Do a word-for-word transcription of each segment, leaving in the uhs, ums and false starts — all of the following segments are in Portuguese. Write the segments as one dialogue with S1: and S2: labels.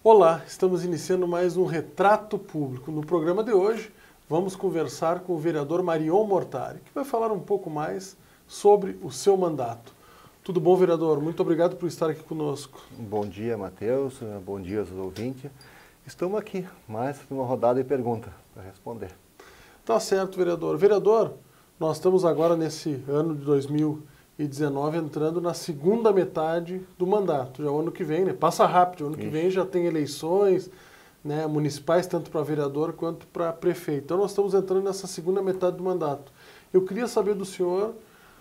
S1: Olá, estamos iniciando mais um Retrato Público. No programa de hoje, vamos conversar com o vereador Marion Mortari, que vai falar um pouco mais sobre o seu mandato. Tudo bom, vereador? Muito obrigado por estar aqui conosco.
S2: Bom dia, Matheus. Bom dia aos ouvintes. Estamos aqui, mais uma rodada de perguntas para responder.
S1: Tá certo, vereador. Vereador, nós estamos agora nesse ano de dois mil e dezenove entrando na segunda metade do mandato. Já o ano que vem, né? Passa rápido. O ano que
S2: Isso.
S1: vem já tem eleições, né, municipais, tanto para vereador quanto para prefeito. Então nós estamos entrando nessa segunda metade do mandato. Eu queria saber do senhor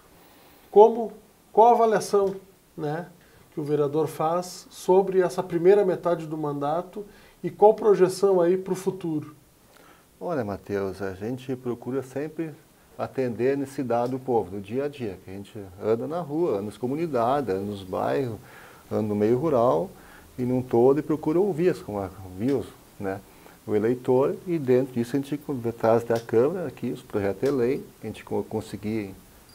S1: como, qual a avaliação, né, que o vereador faz sobre essa primeira metade do mandato e qual projeção aí para o futuro.
S2: Olha, Matheus, a gente procura sempre atender a necessidade do povo, no dia a dia, que a gente anda na rua, anda nas comunidades, anda nos bairros, anda no meio rural, e num todo, e procura ouvir, ouvir né, o eleitor, e dentro disso a gente traz até a Câmara, aqui, os projetos de lei, a gente conseguir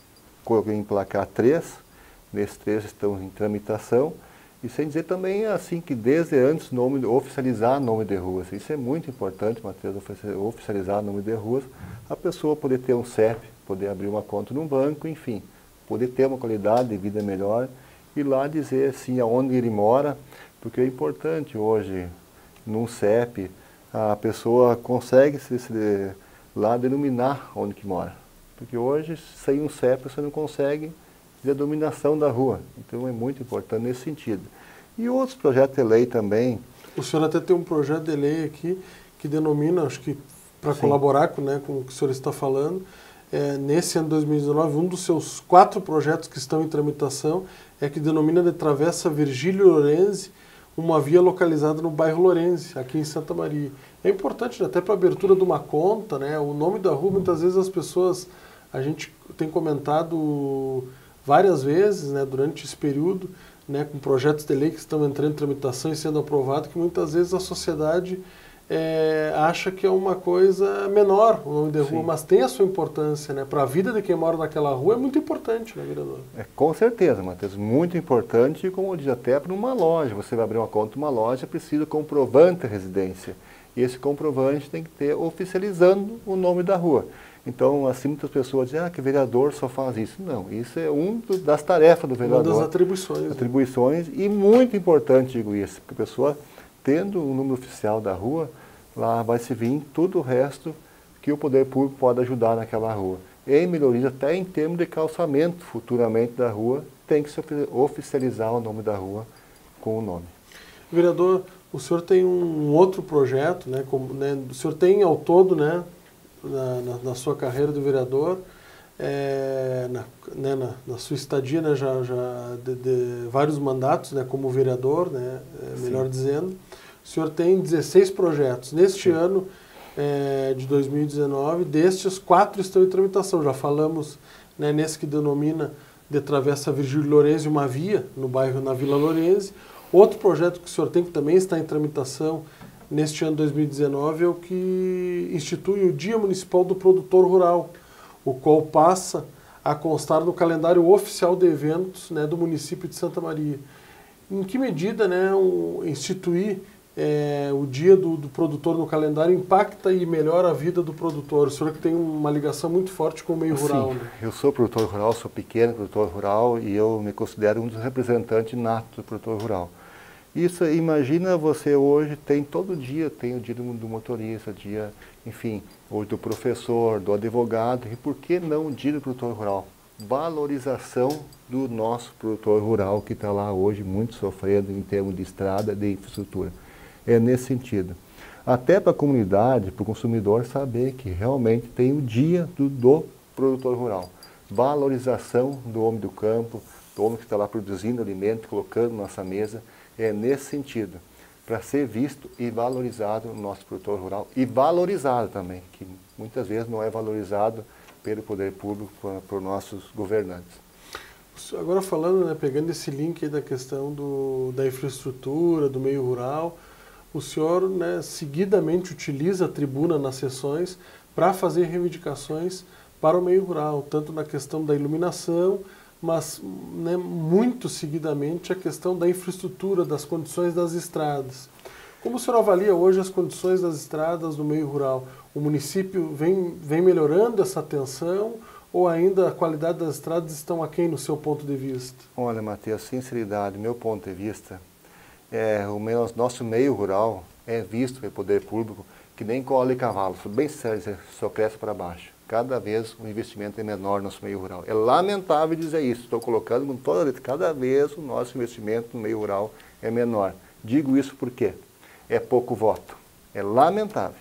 S2: emplacar três, nesses três estão em tramitação, e sem dizer também assim que desde antes nome, oficializar nome de ruas. Isso é muito importante, Matheus, oficializar nome de ruas, a pessoa poder ter um C E P, poder abrir uma conta num banco, enfim, poder ter uma qualidade de vida melhor e lá dizer assim aonde ele mora, porque é importante hoje, num C E P, a pessoa consegue se, se, lá denominar onde que mora. Porque hoje, sem um C E P, você não consegue a dominação da rua. Então é muito importante nesse sentido. E outros projetos de lei também.
S1: O senhor até tem um projeto de lei aqui que denomina, acho que para colaborar com, né, com o que o senhor está falando, é, nesse ano de dois mil e dezenove, um dos seus quatro projetos que estão em tramitação é que denomina de Travessa Virgílio Lorenzi, uma via localizada no bairro Lorenzi, aqui em Santa Maria. É importante, né, até para a abertura de uma conta, né, o nome da rua, muitas vezes as pessoas, a gente tem comentado várias vezes, né, durante esse período, né, com projetos de lei que estão entrando em tramitação e sendo aprovados, que muitas vezes a sociedade é, acha que é uma coisa menor o nome de rua,
S2: Sim.
S1: mas tem a sua importância, né, para a vida de quem mora naquela rua é muito importante, né, vereador?
S2: É, com certeza, Matheus, muito importante, e como diz até para uma loja, você vai abrir uma conta numa loja, precisa comprovante de residência. E esse comprovante tem que ter oficializando o nome da rua. Então, assim, muitas pessoas dizem, ah, que vereador só faz isso. Não, isso é uma das tarefas do vereador.
S1: Uma das atribuições.
S2: Atribuições, né? E muito importante, digo isso, porque a pessoa, tendo o número oficial da rua, lá vai se vir tudo o resto que o poder público pode ajudar naquela rua. Em melhorias, até em termos de calçamento, futuramente, da rua, tem que se oficializar o nome da rua com o nome.
S1: Vereador, o senhor tem um outro projeto, né, como, né, o senhor tem ao todo, né, Na, na, na sua carreira de vereador, é, na, né, na, na sua estadia, né, já, já de, de vários mandatos, né, como vereador, né, é, melhor dizendo, o senhor tem dezesseis projetos. Neste Sim. ano é, de dois mil e dezenove, destes, quatro estão em tramitação. Já falamos, né, nesse que denomina de Travessa Virgílio Lorenzi, uma via no bairro, na Vila Lorenzi. Outro projeto que o senhor tem, que também está em tramitação, neste ano de dois mil e dezenove, é o que institui o Dia Municipal do Produtor Rural, o qual passa a constar no calendário oficial de eventos, né, do município de Santa Maria. Em que medida, né, um, instituir é, o Dia do, do Produtor no calendário impacta e melhora a vida do produtor? O senhor que tem uma ligação muito forte com o meio rural.
S2: Sim,
S1: né?
S2: Eu sou produtor rural, sou pequeno produtor rural e eu me considero um dos representantes natos do produtor rural. Isso, imagina você hoje, tem todo dia, tem o dia do, do motorista, dia, enfim, hoje do professor, do advogado, e por que não o dia do produtor rural? Valorização do nosso produtor rural que está lá hoje muito sofrendo em termos de estrada, de infraestrutura. É nesse sentido. Até para a comunidade, para o consumidor saber que realmente tem o dia do, do produtor rural. Valorização do homem do campo, do homem que está lá produzindo alimento, colocando na nossa mesa. É nesse sentido, para ser visto e valorizado o nosso produtor rural, e valorizado também, que muitas vezes não é valorizado pelo poder público, por, por nossos governantes.
S1: Agora falando, né, pegando esse link aí da questão do, da infraestrutura, do meio rural, o senhor, né, seguidamente utiliza a tribuna nas sessões para fazer reivindicações para o meio rural, tanto na questão da iluminação, mas, né, muito seguidamente a questão da infraestrutura, das condições das estradas. Como o senhor avalia hoje as condições das estradas do meio rural? O município vem, vem melhorando essa atenção ou ainda a qualidade das estradas estão aquém no seu ponto de vista?
S2: Olha, Matheus, sinceridade, meu ponto de vista, é, o meu, nosso meio rural é visto pelo poder público que nem cola e cavalo, bem sério, só cresce para baixo. Cada vez o investimento é menor no nosso meio rural. É lamentável dizer isso, estou colocando com toda letra, cada vez o nosso investimento no meio rural é menor. Digo isso porque é pouco voto, é lamentável.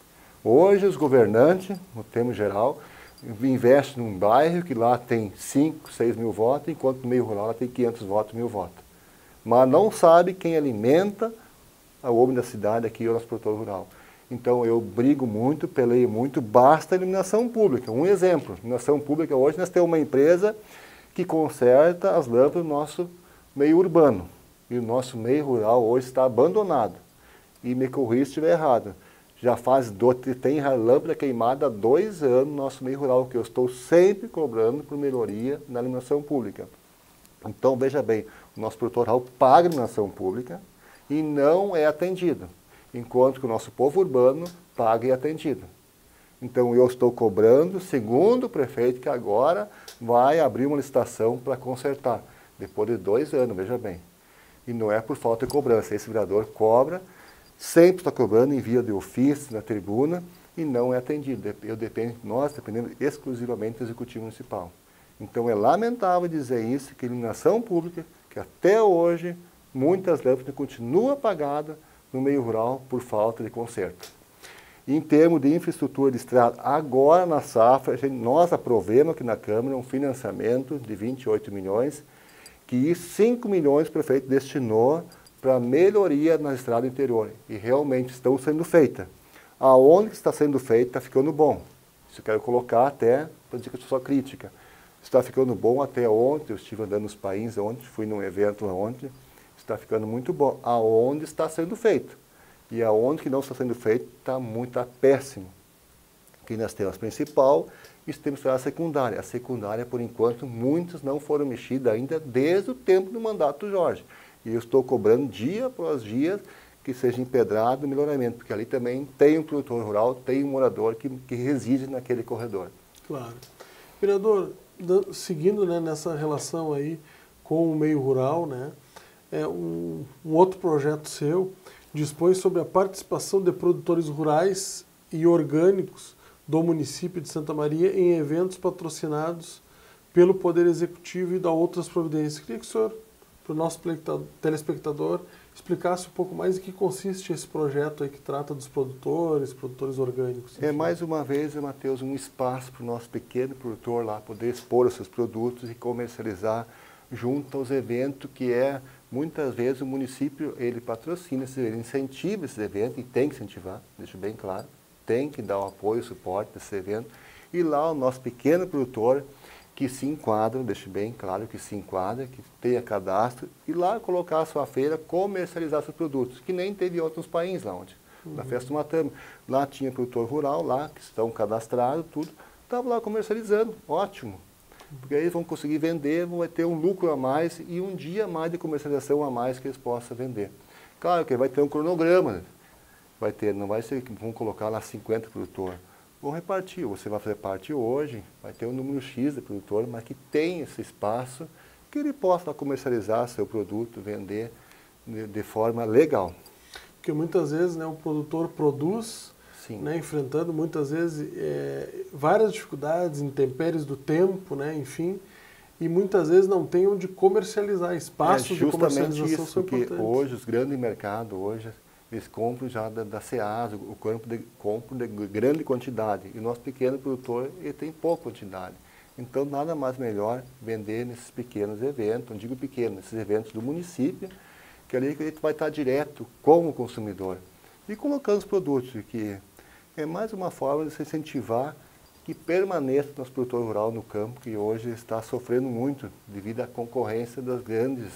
S2: Hoje os governantes, no termo geral, investem num bairro que lá tem cinco, seis mil votos, enquanto no meio rural lá tem quinhentos votos, mil votos. Mas não sabe quem alimenta o homem da cidade aqui, o nosso produtor rural. Então eu brigo muito, peleio muito, basta a iluminação pública. Um exemplo, iluminação pública, hoje nós temos uma empresa que conserta as lâmpadas do nosso meio urbano. E o nosso meio rural hoje está abandonado. E me corrija se estiver errado. Já faz, do, tem lâmpada queimada há dois anos no nosso meio rural, que eu estou sempre cobrando por melhoria na iluminação pública. Então, veja bem, o nosso produtor rural paga a iluminação pública e não é atendido, enquanto que o nosso povo urbano paga e é atendido. Então, eu estou cobrando, segundo o prefeito, que agora vai abrir uma licitação para consertar, depois de dois anos, veja bem. E não é por falta de cobrança, esse vereador cobra, sempre está cobrando em via de ofício na tribuna e não é atendido. Eu dependo, nós dependemos exclusivamente do Executivo Municipal. Então é lamentável dizer isso, que a iluminação pública, que até hoje muitas lâmpadas continuam apagadas no meio rural por falta de conserto. Em termos de infraestrutura de estrada, agora na safra, gente, nós aprovemos aqui na Câmara um financiamento de vinte e oito milhões, que cinco milhões o prefeito destinou para melhoria na estrada interior. E realmente estão sendo feitas. Aonde está sendo feito, está ficando bom. Isso eu quero colocar até, para dizer que eu sou só crítica. Está ficando bom até ontem, eu estive andando nos países ontem, fui num evento ontem, está ficando muito bom. Aonde está sendo feito. E aonde que não está sendo feito, está muito, está péssimo. Aqui nós temos a principal e temos a secundária. A secundária, por enquanto, muitos não foram mexidas ainda desde o tempo do mandato do Jorge. E eu estou cobrando dia após dia que seja empedrado o melhoramento, porque ali também tem um produtor rural, tem um morador que, que reside naquele corredor.
S1: Claro. Vereador, seguindo, né, nessa relação aí com o meio rural, né, é um, um outro projeto seu dispõe sobre a participação de produtores rurais e orgânicos do município de Santa Maria em eventos patrocinados pelo Poder Executivo e da outras providências. Queria que o senhor, para o nosso telespectador, explicasse um pouco mais em que consiste esse projeto aí que trata dos produtores, produtores orgânicos. Enfim.
S2: É mais uma vez, Matheus, um espaço para o nosso pequeno produtor lá poder expor os seus produtos e comercializar junto aos eventos que é, muitas vezes o município, ele patrocina, ele incentiva esses eventos, e tem que incentivar, deixo bem claro, tem que dar o apoio, o suporte desse evento, e lá o nosso pequeno produtor, que se enquadra, deixe bem claro que se enquadra, que tenha cadastro, e lá colocar a sua feira, comercializar seus produtos, que nem teve em outros países lá onde, uhum. Na Festa do Matame. Lá tinha produtor rural, lá, que estão cadastrados, tudo, estava lá comercializando, ótimo. Porque aí eles vão conseguir vender, vão ter um lucro a mais e um dia a mais de comercialização a mais que eles possam vender. Claro que vai ter um cronograma, vai ter, não vai ser que vão colocar lá cinquenta produtores. Vão repartir, você vai fazer parte hoje, vai ter um número X de produtores, mas que tem esse espaço que ele possa comercializar seu produto, vender de, de forma legal.
S1: Porque muitas vezes, né, o produtor produz, né, enfrentando muitas vezes é, várias dificuldades, intempéries do tempo, né, enfim, e muitas vezes não tem onde comercializar, espaços é de comercialização
S2: isso,
S1: são
S2: porque
S1: importantes.
S2: Hoje, os grandes mercados, hoje, eles compram já da, da Ceasa, o campo de, compram de grande quantidade. E o nosso pequeno produtor, ele tem pouca quantidade. Então, nada mais melhor vender nesses pequenos eventos, não digo pequenos, nesses eventos do município, que ali ele vai estar direto com o consumidor. E colocando os produtos, que é mais uma forma de se incentivar que permaneça o nosso produtor rural no campo, que hoje está sofrendo muito devido à concorrência das grandes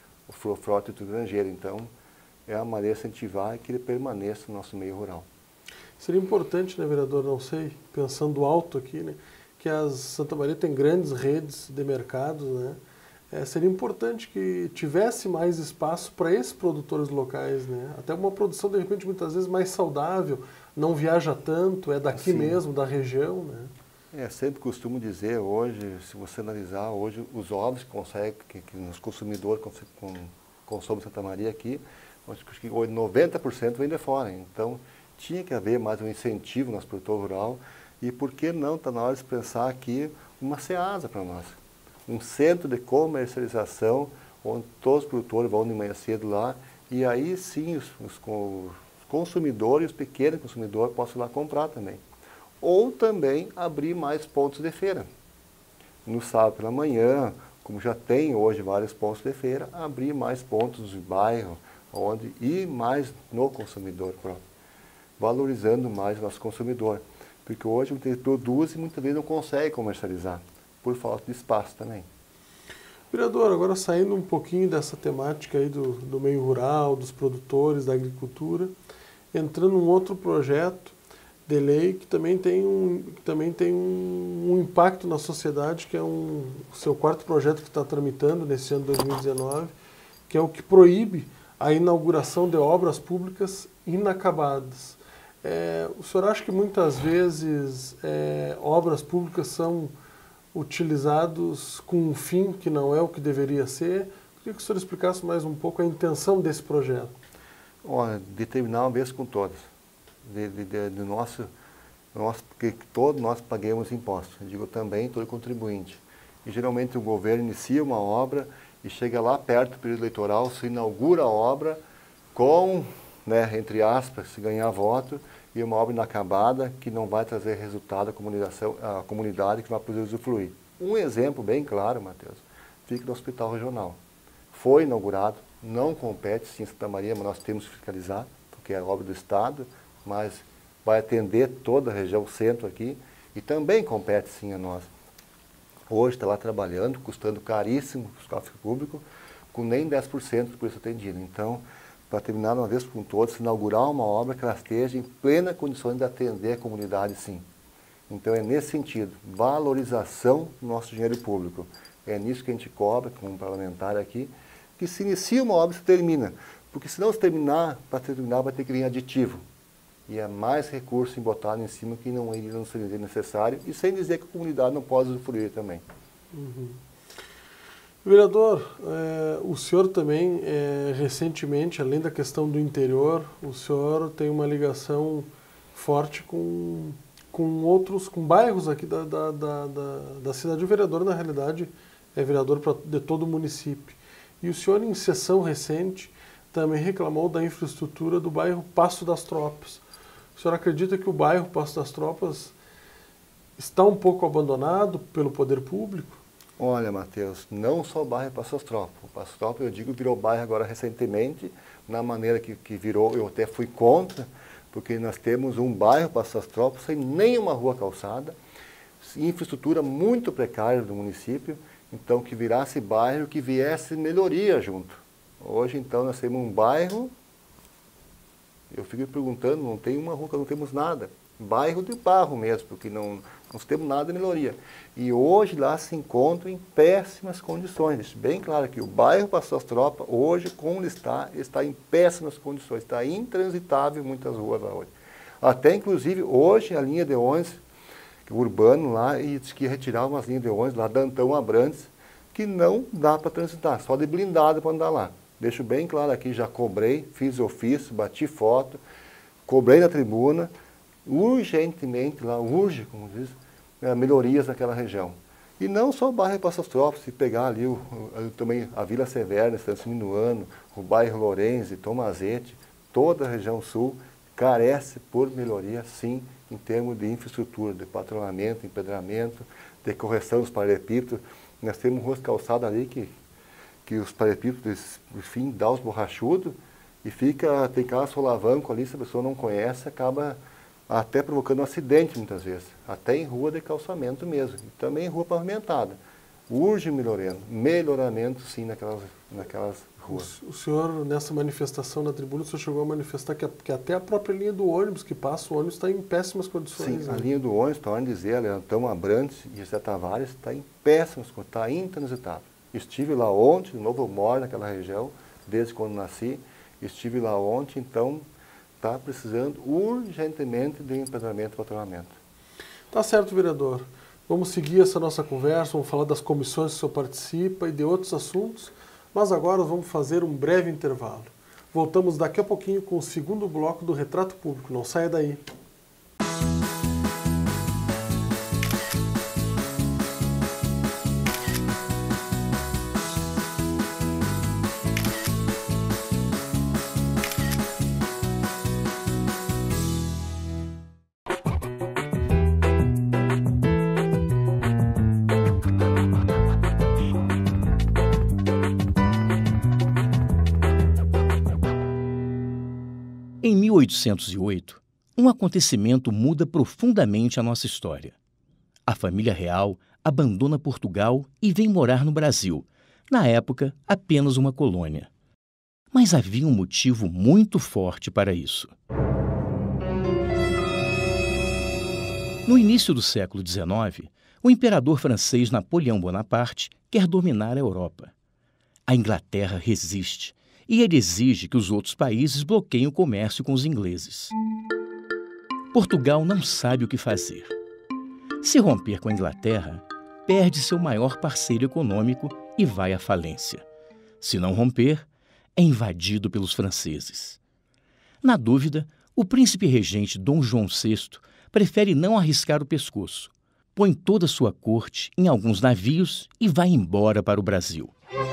S2: frotas estrangeiras. Então, é a maneira de incentivar que ele permaneça no nosso meio rural.
S1: Seria importante, né, vereador, não sei, pensando alto aqui, né, que a Santa Maria tem grandes redes de mercados, né, é, seria importante que tivesse mais espaço para esses produtores locais, né? Até uma produção, de repente, muitas vezes mais saudável, não viaja tanto, é daqui
S2: Sim.
S1: mesmo, da região, né?
S2: É, sempre costumo dizer hoje, se você analisar hoje, os ovos que consegue, que, que os consumidores com, consomem em Santa Maria aqui, acho que noventa por cento vem de fora. Então, tinha que haver mais um incentivo no nosso produtor rural e por que não está na hora de pensar aqui uma SEASA para nós. Um centro de comercialização, onde todos os produtores vão de manhã cedo lá e aí sim os, os, os consumidores, os pequenos consumidores possam ir lá comprar também. Ou também abrir mais pontos de feira. No sábado pela manhã, como já tem hoje vários pontos de feira, abrir mais pontos de bairro, onde ir mais no consumidor próprio, valorizando mais o nosso consumidor. Porque hoje muitas vezes produz e muitas vezes não consegue comercializar, por falta de espaço também.
S1: Vereador, agora saindo um pouquinho dessa temática aí do, do meio rural, dos produtores, da agricultura, entrando num outro projeto de lei que também tem um, que também tem um, um impacto na sociedade, que é um, o seu quarto projeto que está tramitando nesse ano de dois mil e dezenove, que é o que proíbe a inauguração de obras públicas inacabadas. É, o senhor acha que muitas vezes é, obras públicas são utilizadas com um fim que não é o que deveria ser? Queria que o senhor explicasse mais um pouco a intenção desse projeto.
S2: Olha, de terminar uma vez com todas. De, de, de, de nosso, nosso, porque todos nós paguemos impostos, eu digo também todo contribuinte. E geralmente o governo inicia uma obra e chega lá perto do período eleitoral, se inaugura a obra com, né, entre aspas, se ganhar voto, e uma obra inacabada que não vai trazer resultado à comunidade, à comunidade que vai poder usufruir. Um exemplo bem claro, Matheus, fica no Hospital Regional. Foi inaugurado, não compete sim em Santa Maria, mas nós temos que fiscalizar, porque é obra do Estado, mas vai atender toda a região centro aqui e também compete sim a nós. Hoje está lá trabalhando, custando caríssimo para os cofres públicos, com nem dez por cento por isso atendido. Então, para terminar uma vez por todas, inaugurar uma obra que ela esteja em plena condição de atender a comunidade sim. Então é nesse sentido, valorização do nosso dinheiro público. É nisso que a gente cobra, como parlamentar aqui, que se inicia uma obra e se termina. Porque se não se terminar, para terminar vai ter que vir aditivo. E é mais recurso embotado em cima que não iria não seria necessário, e sem dizer que a comunidade não pode usufruir também.
S1: Uhum. Vereador, é, o senhor também, é, recentemente, além da questão do interior, o senhor tem uma ligação forte com, com outros, com bairros aqui da, da, da, da, da cidade. O vereador, na realidade, é vereador pra, de todo o município. E o senhor, em sessão recente, também reclamou da infraestrutura do bairro Passo das Tropas. O senhor acredita que o bairro Passo das Tropas está um pouco abandonado pelo poder público?
S2: Olha, Matheus, não só o bairro Passo das Tropas. O Passo das Tropas, eu digo, virou bairro agora recentemente, na maneira que, que virou, eu até fui contra, porque nós temos um bairro Passo das Tropas sem nenhuma rua calçada, infraestrutura muito precária do município, então que virasse bairro, que viesse melhoria junto. Hoje, então, nós temos um bairro, eu fico me perguntando, não tem uma rua, não temos nada. Bairro de barro mesmo, porque não, não temos nada de melhoria. E hoje lá se encontram em péssimas condições. Deixo bem claro que o bairro Passo das Tropas, hoje, como ele está, está em péssimas condições. Está intransitável muitas ruas lá hoje. Até, inclusive, hoje, a linha de ônibus, urbano lá, e diz que ia retirar umas linhas de ônibus lá, Dantão Abrantes, que não dá para transitar, só de blindado para andar lá. Deixo bem claro aqui, já cobrei, fiz ofício, bati foto, cobrei na tribuna, urgentemente lá, urge, como diz, né, melhorias naquela região. E não só o bairro Passo das Tropas, se pegar ali o, o, também a Vila Severna, Estância Minuano, o bairro Lourenço, Tomazete, toda a região sul carece por melhoria, sim, em termos de infraestrutura, de patrulhamento, empedramento, de correção dos paralelepípedos. Nós temos ruas calçadas ali que, que os paralelepípedos, enfim, dá os borrachudos e fica, tem cada solavanco ali, se a pessoa não conhece, acaba até provocando um acidente muitas vezes, até em rua de calçamento mesmo, e também em rua pavimentada. Urge melhoramento, melhoramento sim naquelas, naquelas ruas.
S1: O, o senhor, nessa manifestação na tribuna, o senhor chegou a manifestar que, que até a própria linha do ônibus que passa, o ônibus está em péssimas condições.
S2: Sim, a
S1: né?
S2: linha do ônibus, para onde dizer, Leantão Abrantes e José Tavares, está em péssimas condições, está intransitável. Estive lá ontem, de novo eu moro naquela região, desde quando nasci, estive lá ontem, então está precisando urgentemente de um empadronamento e patrulhamento.
S1: Tá certo, vereador. Vamos seguir essa nossa conversa, vamos falar das comissões que o senhor participa e de outros assuntos, mas agora vamos fazer um breve intervalo. Voltamos daqui a pouquinho com o segundo bloco do Retrato Público. Não saia daí.
S3: Em mil oitocentos e oito, um acontecimento muda profundamente a nossa história. A família real abandona Portugal e vem morar no Brasil, na época apenas uma colônia. Mas havia um motivo muito forte para isso. No início do século dezenove, o imperador francês Napoleão Bonaparte quer dominar a Europa. A Inglaterra resiste e ele exige que os outros países bloqueiem o comércio com os ingleses. Portugal não sabe o que fazer. Se romper com a Inglaterra, perde seu maior parceiro econômico e vai à falência. Se não romper, é invadido pelos franceses. Na dúvida, o príncipe regente Dom João sexto prefere não arriscar o pescoço, põe toda a sua corte em alguns navios e vai embora para o Brasil.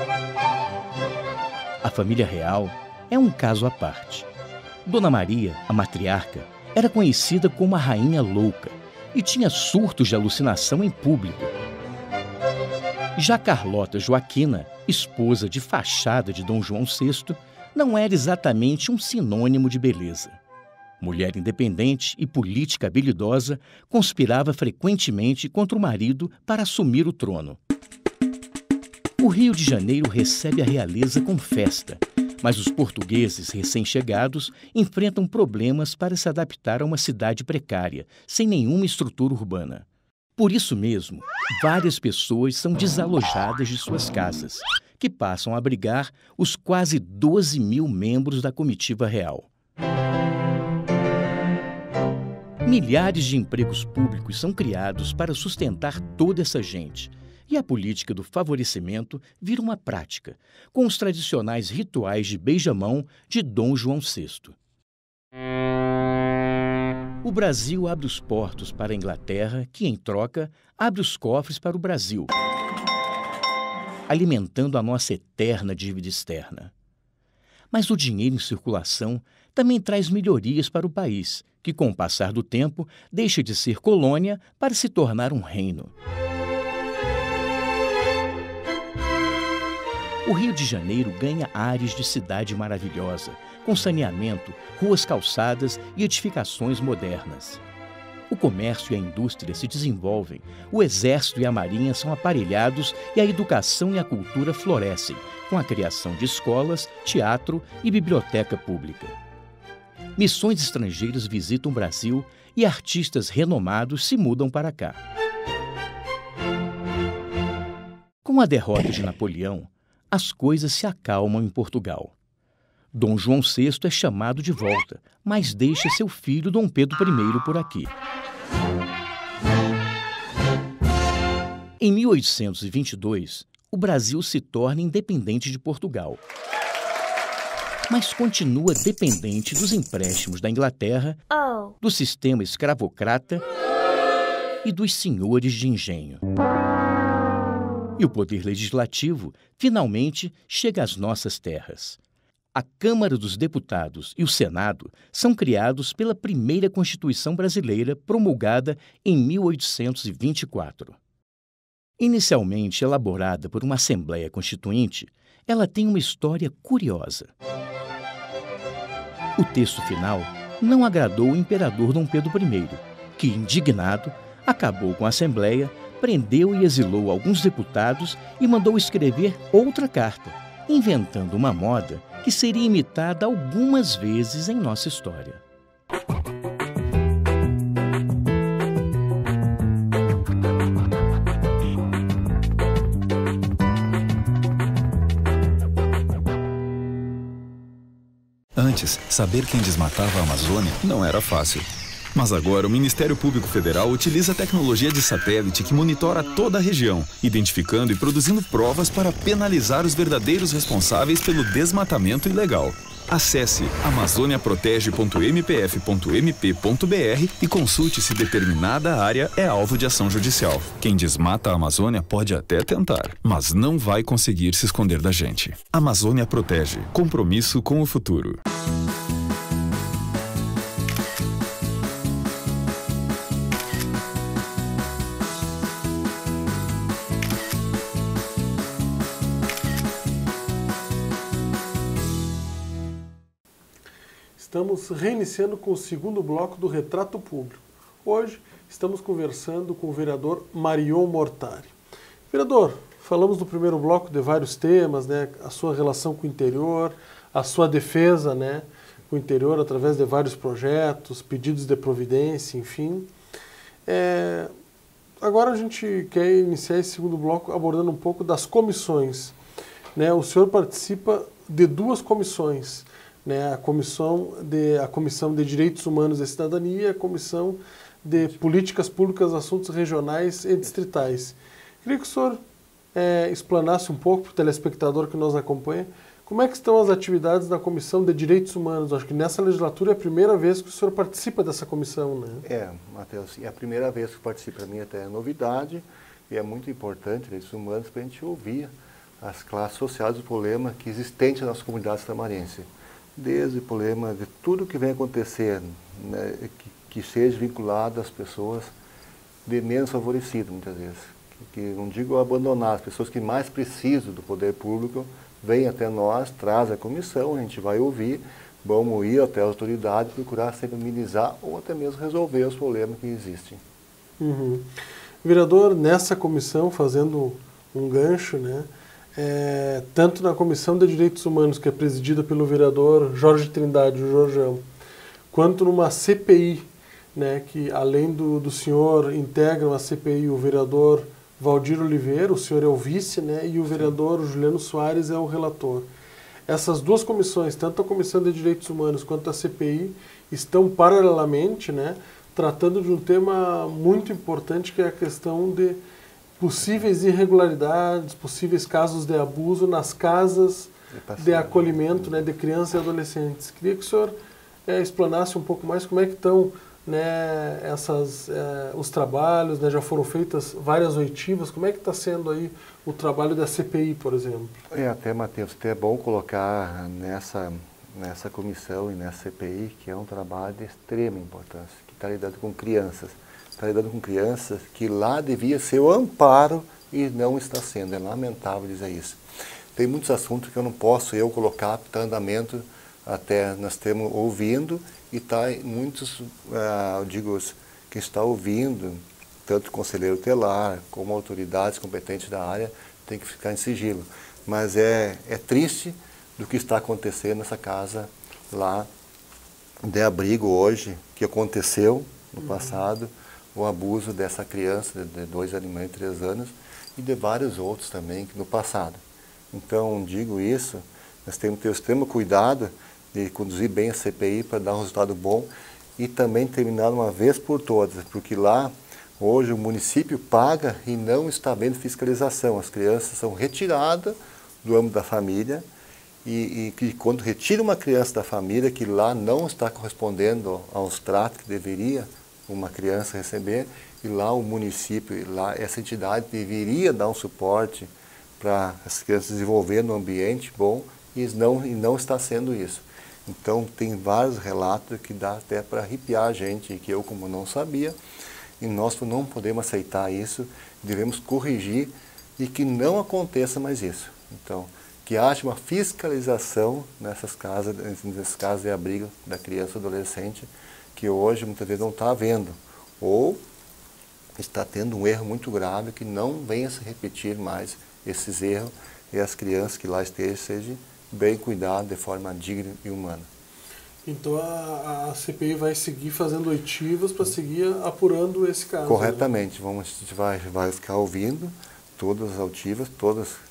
S3: A família real é um caso à parte. Dona Maria, a matriarca, era conhecida como a Rainha Louca e tinha surtos de alucinação em público. Já Carlota Joaquina, esposa de fachada de Dom João sexto, não era exatamente um sinônimo de beleza. Mulher independente e política habilidosa, conspirava frequentemente contra o marido para assumir o trono. O Rio de Janeiro recebe a realeza com festa, mas os portugueses recém-chegados enfrentam problemas para se adaptar a uma cidade precária, sem nenhuma estrutura urbana. Por isso mesmo, várias pessoas são desalojadas de suas casas, que passam a abrigar os quase doze mil membros da comitiva real. Milhares de empregos públicos são criados para sustentar toda essa gente, e a política do favorecimento vira uma prática, com os tradicionais rituais de beijamão de Dom João sexto. O Brasil abre os portos para a Inglaterra, que, em troca, abre os cofres para o Brasil, alimentando a nossa eterna dívida externa. Mas o dinheiro em circulação também traz melhorias para o país, que, com o passar do tempo, deixa de ser colônia para se tornar um reino. O Rio de Janeiro ganha ares de cidade maravilhosa, com saneamento, ruas calçadas e edificações modernas. O comércio e a indústria se desenvolvem, o exército e a marinha são aparelhados e a educação e a cultura florescem, com a criação de escolas, teatro e biblioteca pública. Missões estrangeiras visitam o Brasil e artistas renomados se mudam para cá. Com a derrota de Napoleão, as coisas se acalmam em Portugal. Dom João sexto é chamado de volta, mas deixa seu filho Dom Pedro I por aqui. Em mil oitocentos e vinte e dois, o Brasil se torna independente de Portugal, mas continua dependente dos empréstimos da Inglaterra, oh. do sistema escravocrata e dos senhores de engenho. E o poder legislativo, finalmente, chega às nossas terras. A Câmara dos Deputados e o Senado são criados pela primeira Constituição brasileira, promulgada em mil oitocentos e vinte e quatro. Inicialmente elaborada por uma Assembleia Constituinte, ela tem uma história curiosa. O texto final não agradou o imperador Dom Pedro I, que, indignado, acabou com a Assembleia, prendeu e exilou alguns deputados e mandou escrever outra carta, inventando uma moda que seria imitada algumas vezes em nossa história.
S4: Antes, saber quem desmatava a Amazônia não era fácil. Mas agora o Ministério Público Federal utiliza a tecnologia de satélite que monitora toda a região, identificando e produzindo provas para penalizar os verdadeiros responsáveis pelo desmatamento ilegal. Acesse amazônia protege ponto m p f ponto m p ponto b r e consulte se determinada área é alvo de ação judicial. Quem desmata a Amazônia pode até tentar, mas não vai conseguir se esconder da gente. Amazônia Protege. Compromisso com o futuro.
S1: Estamos reiniciando com o segundo bloco do Retrato Público. Hoje estamos conversando com o vereador Marion Mortari. Vereador, falamos no primeiro bloco de vários temas, né? A sua relação com o interior, a sua defesa, né, com o interior através de vários projetos, pedidos de providência, enfim. É... Agora a gente quer iniciar esse segundo bloco abordando um pouco das comissões, né? O senhor participa de duas comissões, né, a, comissão de, a Comissão de Direitos Humanos e Cidadania e a Comissão de Políticas Públicas, Assuntos Regionais e Distritais. Queria que o senhor é, explanasse um pouco para o telespectador que nos acompanha, como é que estão as atividades da Comissão de Direitos Humanos. Acho que nessa legislatura é a primeira vez que o senhor participa dessa comissão, né?
S2: É, Matheus, é a primeira vez que participo. Para mim até é novidade e é muito importante, direitos humanos, para a gente ouvir as classes sociais do problema que existente na nossa comunidade tamarense. Desde o problema de tudo que vem acontecendo, né, que, que seja vinculado às pessoas de menos favorecidas, muitas vezes. Que, que não digo abandonar, as pessoas que mais precisam do poder público vêm até nós, traz a comissão, a gente vai ouvir, vamos ir até a autoridade, procurar sempre minimizar ou até mesmo resolver os problemas que existem.
S1: Uhum. Vereador, nessa comissão, fazendo um gancho, né? É, tanto na Comissão de Direitos Humanos, que é presidida pelo vereador Jorge Trindade, o Jorjão, quanto numa C P I, né, que além do, do senhor integram a C P I o vereador Valdir Oliveira, o senhor é o vice, né, e o vereador Juliano Soares é o relator. Essas duas comissões, tanto a Comissão de Direitos Humanos quanto a C P I, estão paralelamente, né, tratando de um tema muito importante, que é a questão de possíveis irregularidades, possíveis casos de abuso nas casas de, de acolhimento, né, de crianças e adolescentes. Queria que o senhor é, explanasse um pouco mais como é que estão, né, essas, é, os trabalhos, né, já foram feitas várias oitivas, como é que está sendo aí o trabalho da C P I, por exemplo? É,
S2: até, Matheus, até é bom colocar nessa, nessa comissão e nessa C P I, que é um trabalho de extrema importância, que está lidando com crianças. Está lidando com crianças que lá devia ser o amparo e não está sendo. É lamentável dizer isso. Tem muitos assuntos que eu não posso eu colocar para andamento, até nós estamos ouvindo e está muitos, ah, eu digo, que está ouvindo, tanto o conselheiro telar como autoridades competentes da área, tem que ficar em sigilo. Mas é, é triste do que está acontecendo nessa casa lá de abrigo hoje, que aconteceu no passado, uhum. O abuso dessa criança de dois anos e três anos e de vários outros também no passado. Então, digo isso, nós temos que ter o extremo cuidado de conduzir bem a C P I para dar um resultado bom e também terminar uma vez por todas, porque lá, hoje, o município paga e não está havendo fiscalização. As crianças são retiradas do âmbito da família e, e, e quando retira uma criança da família que lá não está correspondendo aos tratos que deveria uma criança receber, e lá o município, lá essa entidade deveria dar um suporte para as crianças desenvolver no ambiente bom, e não, e não está sendo isso. Então tem vários relatos que dá até para arrepiar a gente, que eu como não sabia, e nós não podemos aceitar isso, devemos corrigir e que não aconteça mais isso. Então, que haja uma fiscalização nessas casas, nessas casas de abrigo da criança e adolescente, que hoje muitas vezes não está havendo, ou está tendo um erro muito grave que não venha se repetir mais esses erros e as crianças que lá estejam sejam bem cuidadas de forma digna e humana.
S1: Então a, a C P I vai seguir fazendo oitivas para seguir apurando esse caso?
S2: Corretamente, né? Vamos, a gente vai, vai ficar ouvindo todas as oitivas, todas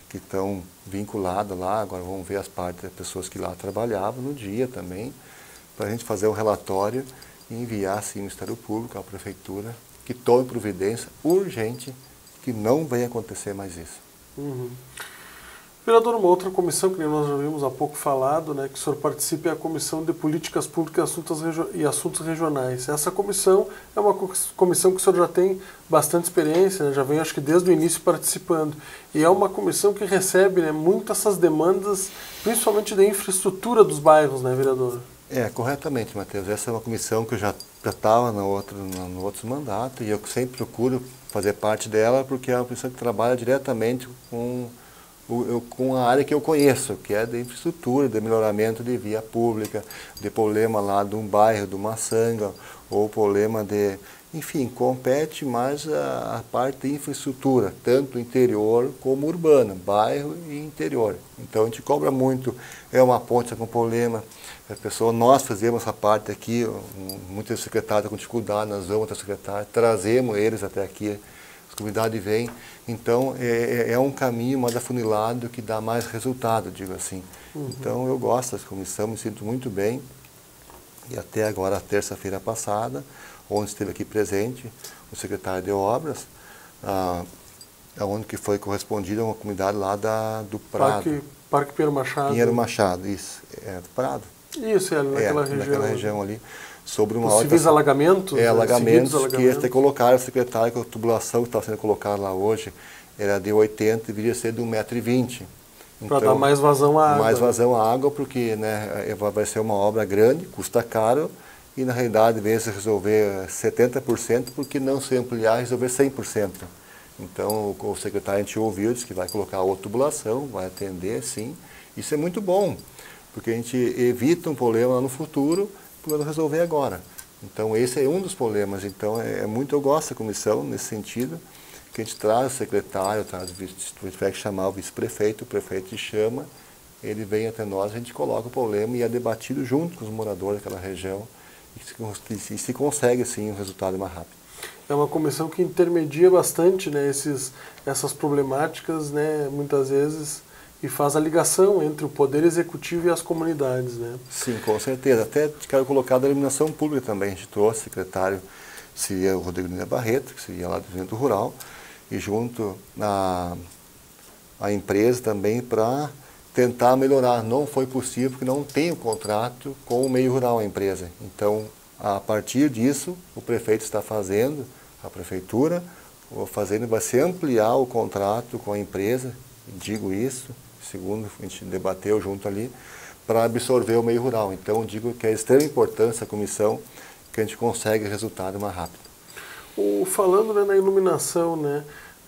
S2: que estão vinculadas lá, agora vamos ver as partes das pessoas que lá trabalhavam no dia também, para a gente fazer um relatório e enviar sim ao Ministério Público, à Prefeitura, que tome providência urgente, que não venha acontecer mais isso.
S1: Uhum. Vereador, uma outra comissão que nós já vimos há pouco falado, né, que o senhor participe é a Comissão de Políticas Públicas e Assuntos, e Assuntos Regionais. Essa comissão é uma comissão que o senhor já tem bastante experiência, né, já vem acho que desde o início participando. E é uma comissão que recebe, né, muitas essas demandas, principalmente da infraestrutura dos bairros, né, vereador?
S2: É, corretamente, Matheus. Essa é uma comissão que eu já estava no outro, no, no outro mandato e eu sempre procuro fazer parte dela porque é uma comissão que trabalha diretamente com Eu, com a área que eu conheço, que é de infraestrutura, de melhoramento de via pública, de problema lá de um bairro, de uma sanga, ou problema de... Enfim, compete mais a, a parte de infraestrutura, tanto interior como urbana, bairro e interior. Então a gente cobra muito, é uma ponte com problema, a pessoa, nós fazemos essa parte aqui, muitos secretários com dificuldade, nós vamos até o secretário, trazemos eles até aqui, as comunidades vêm. Então, é, é um caminho mais afunilado que dá mais resultado, digo assim. Uhum. Então, eu gosto dessa comissão, me sinto muito bem. E até agora, terça-feira passada, onde esteve aqui presente o secretário de Obras, ah, onde que foi correspondido a uma comunidade lá da, do Prado.
S1: Parque, Parque Pinheiro Machado.
S2: Pinheiro Machado, isso. É do Prado?
S1: Isso, é naquela
S2: é,
S1: região.
S2: naquela região ali. Sobre uma
S1: Possíveis
S2: outra,
S1: alagamentos?
S2: É, alagamentos,
S1: alagamentos.
S2: que eles colocaram, o secretário, que a tubulação que está sendo colocada lá hoje era de oitenta, deveria ser de um metro e vinte.
S1: Para então, dar mais vazão à água.
S2: Mais vazão à água, porque né, vai ser uma obra grande, custa caro, e na realidade, vem se resolver setenta por cento, porque não se ampliar, resolver cem por cento. Então, o secretário a gente ouviu, disse que vai colocar outra tubulação, vai atender, sim. Isso é muito bom, porque a gente evita um problema lá no futuro, para resolver agora. Então, esse é um dos problemas. Então, é, é muito, eu gosto da comissão nesse sentido, que a gente traz o secretário, traz o vice, se tiver que chamar o vice-prefeito, o prefeito chama, ele vem até nós, a gente coloca o problema e é debatido junto com os moradores daquela região e se, e se consegue, sim, um resultado mais rápido.
S1: É uma comissão que intermedia bastante, né, esses, essas problemáticas, né, muitas vezes, e faz a ligação entre o Poder Executivo e as comunidades, né?
S2: Sim, com certeza. Até quero colocar da iluminação pública também. A gente trouxe o secretário, seria o Rodrigo Lina Barreto, que seria lá do Desenvolvimento Rural, e junto a, a empresa também para tentar melhorar. Não foi possível porque não tem o contrato com o meio rural a empresa. Então, a partir disso, o prefeito está fazendo, a prefeitura, fazendo, vai se ampliar o contrato com a empresa, digo isso, segundo a gente debateu junto ali, para absorver o meio rural. Então, digo que é de extrema importância a comissão, que a gente consegue resultado mais rápido.
S1: O, falando né, na iluminação, né,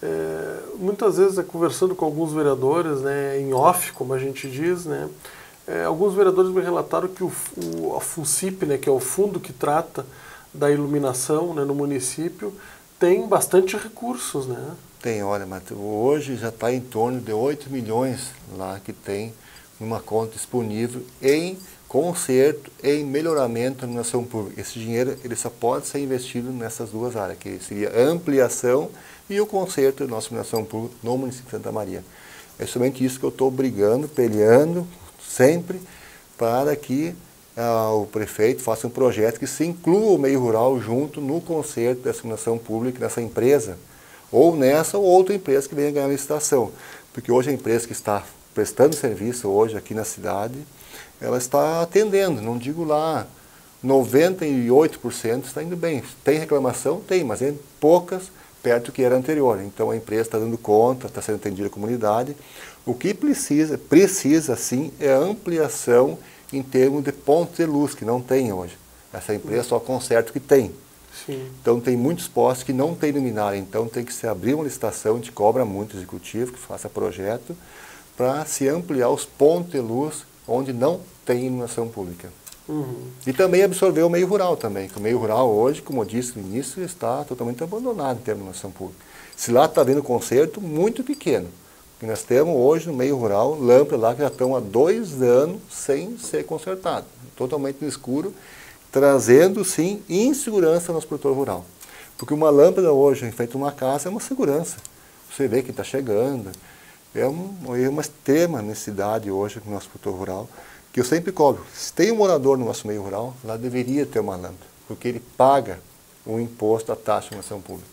S1: é, muitas vezes, é, conversando com alguns vereadores, né, em off, como a gente diz, né, é, alguns vereadores me relataram que o, o, a FUNCIP, né, que é o fundo que trata da iluminação, né, no município, tem bastante recursos, né?
S2: Tem, olha, Matheus, hoje já está em torno de oito milhões lá que tem uma conta disponível em conserto, em melhoramento da iluminação pública. Esse dinheiro ele só pode ser investido nessas duas áreas, que seria a ampliação e o conserto da nossa iluminação pública no município de Santa Maria. É somente isso que eu estou brigando, peleando sempre para que ah, o prefeito faça um projeto que se inclua o meio rural junto no conserto dessa iluminação pública, nessa empresa, ou nessa ou outra empresa que venha ganhar a licitação. Porque hoje a empresa que está prestando serviço hoje aqui na cidade, ela está atendendo, não digo lá, noventa e oito por cento está indo bem. Tem reclamação? Tem, mas é poucas perto do que era anterior. Então a empresa está dando conta, está sendo atendida a comunidade. O que precisa, precisa sim, é a ampliação em termos de pontos de luz, que não tem hoje. Essa empresa só conserta o que tem.
S1: Sim.
S2: Então tem muitos postos que não tem luminária, então tem que se abrir uma licitação, a gente cobra muito o executivo que faça projeto para se ampliar os pontos de luz onde não tem iluminação pública.
S1: Uhum.
S2: E também absorver o meio rural também, que o meio rural hoje, como eu disse no início, está totalmente abandonado em termos de iluminação pública. Se lá está havendo conserto, muito pequeno. E nós temos hoje no meio rural lâmpadas lá que já estão há dois anos sem ser consertado, totalmente no escuro, trazendo, sim, insegurança no nosso produtor rural. Porque uma lâmpada hoje, em frente a uma casa, é uma segurança. Você vê quem está chegando. É, um, é uma extrema necessidade hoje no nosso produtor rural, que eu sempre cobro. Se tem um morador no nosso meio rural, lá deveria ter uma lâmpada, porque ele paga o imposto, a taxa de iluminação pública.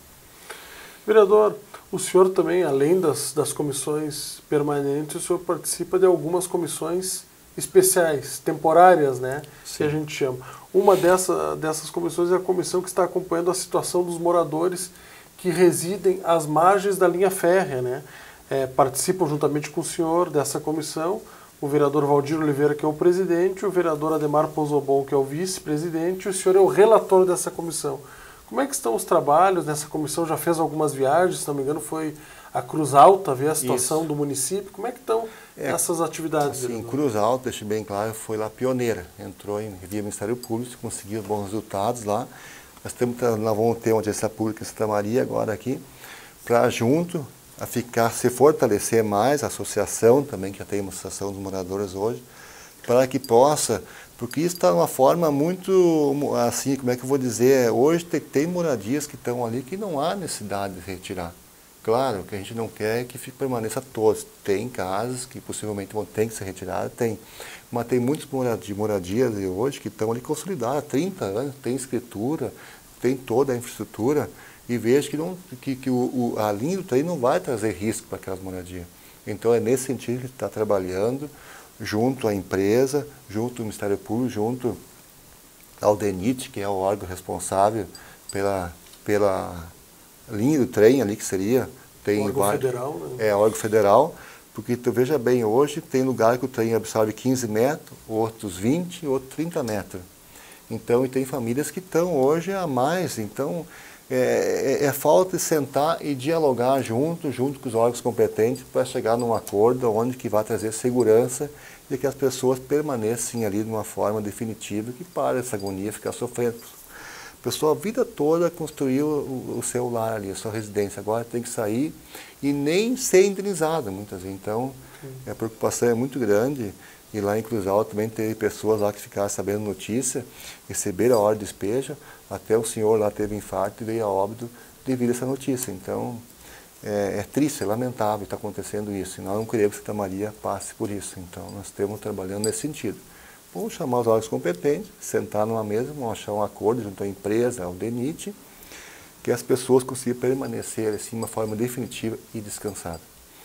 S1: Vereador, o senhor também, além das, das comissões permanentes, o senhor participa de algumas comissões especiais, temporárias, né? Sim. Que a gente chama. Uma dessa, dessas comissões é a comissão que está acompanhando a situação dos moradores que residem às margens da linha férrea, né? É, participam juntamente com o senhor dessa comissão o vereador Valdir Oliveira, que é o presidente, o vereador Ademar Pozobon, que é o vice-presidente, e o senhor é o relator dessa comissão. Como é que estão os trabalhos nessa comissão? Já fez algumas viagens, se não me engano, foi a Cruz Alta, ver a situação Isso. do município. Como é que estão é, essas atividades?
S2: Sim, Cruz Alta, deixe bem claro, foi lá pioneira. Entrou em, via Ministério Público, conseguiu bons resultados lá. Nós, temos, nós vamos ter uma audiência pública em Santa Maria agora aqui, para junto a ficar, se fortalecer mais a associação também, que já tem uma associação dos moradores hoje, para que possa, porque isso está de uma forma muito, assim, como é que eu vou dizer, hoje tem, tem moradias que estão ali que não há necessidade de retirar. Claro, o que a gente não quer é que fique, permaneça todos. Tem casas que possivelmente vão ter que ser retiradas, tem. Mas tem muitas moradias, moradias hoje que estão ali consolidadas, há trinta anos, tem escritura, tem toda a infraestrutura, e vejo que, não, que, que o, o, a linha do trem não vai trazer risco para aquelas moradias. Então é nesse sentido que a gente está trabalhando, junto à empresa, junto ao Ministério Público, junto ao DENIT, que é o órgão responsável pela, pela linha do trem ali, que seria... Tem
S1: órgão vários, federal, né?
S2: É, órgão federal, porque tu veja bem, hoje tem lugar que o trem absorve quinze metros, outros vinte, outros trinta metros. Então, e tem famílias que estão hoje a mais, então... É, é, é falta de sentar e dialogar junto, junto com os órgãos competentes para chegar num acordo onde que vai trazer segurança e que as pessoas permaneçam ali de uma forma definitiva, que para essa agonia ficar sofrendo. A pessoa a vida toda construiu o, o seu lar ali, a sua residência, agora tem que sair e nem ser indenizada muitas vezes. Então, a preocupação é muito grande. E lá em Cruz Alta também teve pessoas lá que ficaram sabendo notícia, receberam a ordem de despejo, até o senhor lá teve infarto e veio a óbito devido a essa notícia. Então, é, é triste, é lamentável estar acontecendo isso. E nós não queremos que Santa Maria passe por isso. Então, nós estamos trabalhando nesse sentido. Vamos chamar os órgãos competentes, sentar numa mesa, vamos achar um acordo junto à empresa, ao DENIT, que as pessoas consigam permanecer assim, de uma forma definitiva e descansada.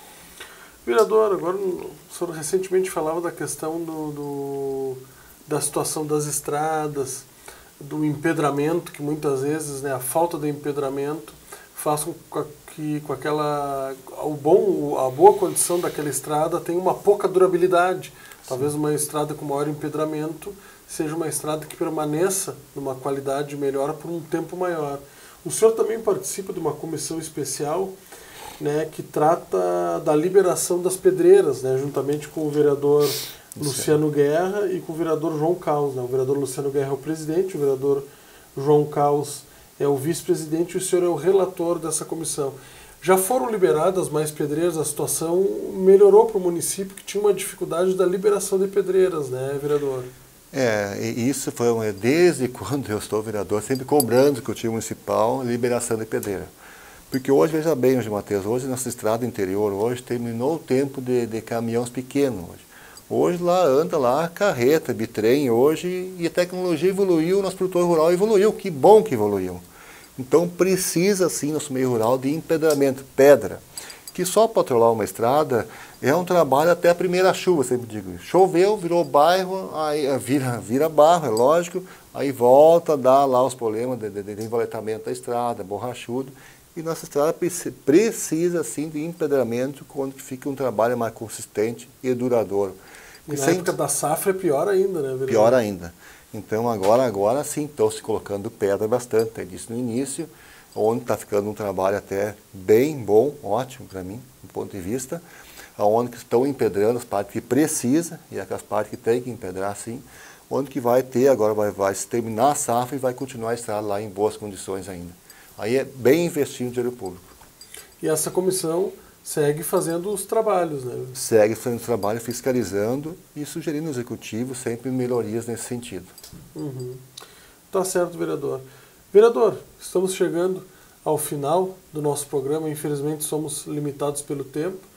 S1: Vereador, agora o senhor recentemente falava da questão do, do, da situação das estradas, do empedramento, que muitas vezes, né, a falta de empedramento faz com que com aquela, o bom, a boa condição daquela estrada tenha uma pouca durabilidade. Talvez uma estrada com maior empedramento seja uma estrada que permaneça numa qualidade melhor por um tempo maior. O senhor também participa de uma comissão especial, né, que trata da liberação das pedreiras, né, juntamente com o vereador Luciano Guerra e com o vereador João Caos. Né? O vereador Luciano Guerra é o presidente, o vereador João Caos é o vice-presidente e o senhor é o relator dessa comissão. Já foram liberadas mais pedreiras, a situação melhorou para o município que tinha uma dificuldade da liberação de pedreiras, né, vereador?
S2: É, e isso foi desde quando eu estou vereador, sempre cobrando que o time municipal liberação de pedreira. Porque hoje, veja bem, hoje, Matheus, hoje nossa estrada interior, hoje terminou o tempo de, de caminhões pequenos. Hoje. hoje lá anda lá carreta, bitrem, hoje, e a tecnologia evoluiu, nosso produtor rural evoluiu, que bom que evoluiu. Então precisa sim, nosso meio rural, de empedramento, pedra. Que só patrulhar uma estrada é um trabalho até a primeira chuva, sempre digo. Choveu, virou bairro, aí vira, vira barro, é lógico, aí volta, dá lá os problemas de, de, de envaletamento da estrada, borrachudo. E nossa estrada precisa, sim, de empedramento quando fica um trabalho mais consistente e duradouro.
S1: E na época da safra é pior ainda, né? Vereador?
S2: Pior ainda. Então, agora, agora sim, estão se colocando pedra bastante. Eu disse no início, onde está ficando um trabalho até bem bom, ótimo para mim, do ponto de vista, onde estão empedrando as partes que precisa, e aquelas partes que tem que empedrar, sim, onde que vai ter, agora vai, vai se terminar a safra e vai continuar a estrada lá em boas condições ainda. Aí é bem investir no dinheiro público.
S1: E essa comissão segue fazendo os trabalhos, né?
S2: Segue fazendo o trabalho, fiscalizando e sugerindo ao executivo sempre melhorias nesse sentido.
S1: Uhum. Tá certo, vereador. Vereador, estamos chegando ao final do nosso programa. Infelizmente somos limitados pelo tempo,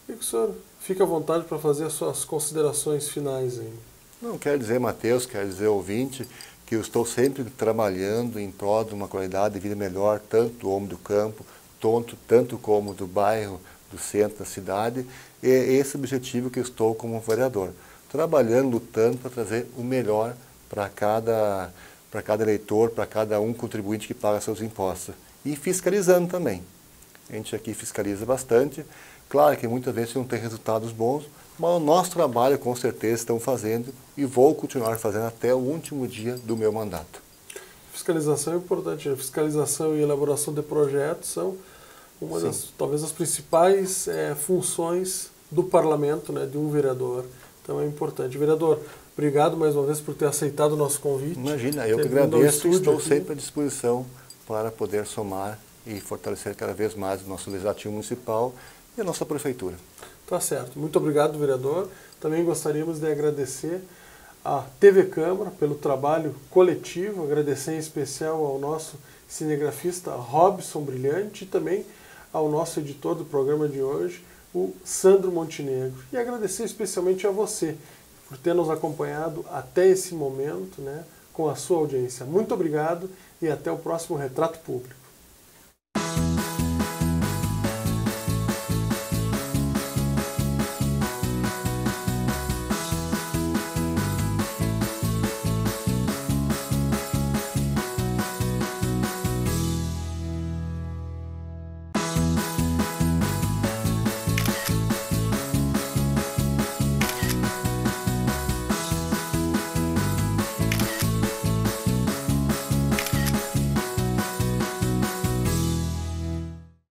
S1: E que o senhor fica à vontade para fazer as suas considerações finais aí.
S2: Não quero dizer, Matheus, quero dizer, ouvinte, que eu estou sempre trabalhando em prol de uma qualidade de vida melhor, tanto do homem do campo, tanto, tanto como do bairro, do centro da cidade. E é esse o objetivo que eu estou como vereador. Trabalhando, lutando para trazer o melhor para cada, para cada eleitor, para cada um contribuinte que paga seus impostos. E fiscalizando também. A gente aqui fiscaliza bastante. Claro que muitas vezes não tem resultados bons, mas o nosso trabalho com certeza estão fazendo e vou continuar fazendo até o último dia do meu mandato. Fiscalização é importante. A fiscalização e elaboração de projetos são uma Sim. das, talvez, as principais é, funções do parlamento, né, de um vereador. Então é importante. Vereador, obrigado mais uma vez por ter aceitado o nosso convite. Imagina, eu que agradeço e estou aqui. sempre à disposição para poder somar e fortalecer cada vez mais o nosso legislativo municipal e a nossa prefeitura. Tá certo. Muito obrigado, vereador. Também gostaríamos de agradecer à T V Câmara pelo trabalho coletivo, agradecer em especial ao nosso cinegrafista Robson Brilhante e também ao nosso editor do programa de hoje, o Sandro Montenegro. E agradecer especialmente a você por ter nos acompanhado até esse momento, né, com a sua audiência. Muito obrigado e até o próximo Retrato Público.